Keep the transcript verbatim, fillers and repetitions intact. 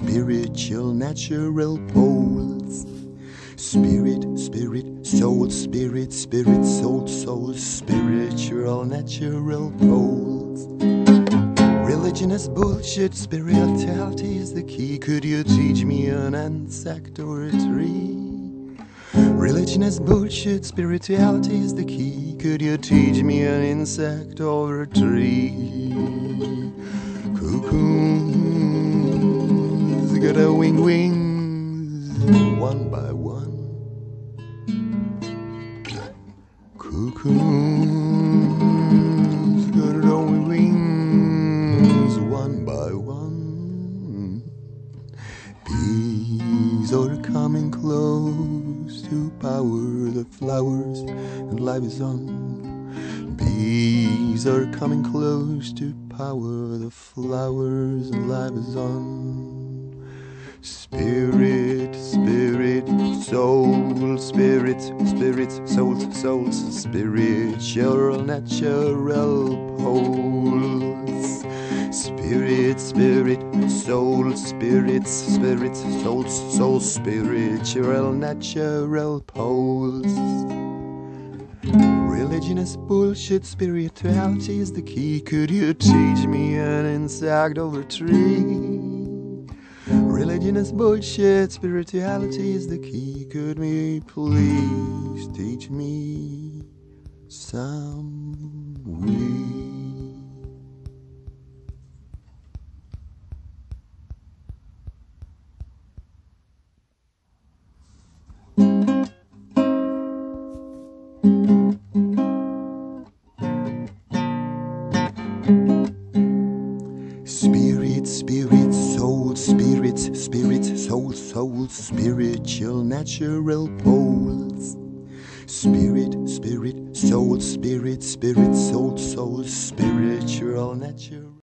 spiritual, natural poles. Spirit, spirit, soul, spirit, spirit, soul, soul, spiritual, natural poles. Religion is bullshit, spirituality is the key. Could you teach me an insect or a tree? Religion is bullshit, spirituality is the key. Could you teach me an insect or a tree? Cocoons got a wing wings, one by one. Cocoons got a wing wings, one by one. Bees are coming close to power the flowers, and life is on. Bees are coming close to power the flowers, and life is on. Spirit, spirit, soul, spirit, spirit, souls, souls, spiritual, natural poles. Spirit, spirit, soul, spirits, spirits, souls, souls, spiritual, natural poles. Religion is bullshit, spirituality is the key. Could you teach me an insect or a tree? Religion is bullshit, spirituality is the key. Could me please teach me some weed? Spirit, spirit, soul, spirit, spirit, soul, soul, spiritual, natural poles. Spirit, spirit, soul, spirit, spirit, soul, soul, spiritual, natural.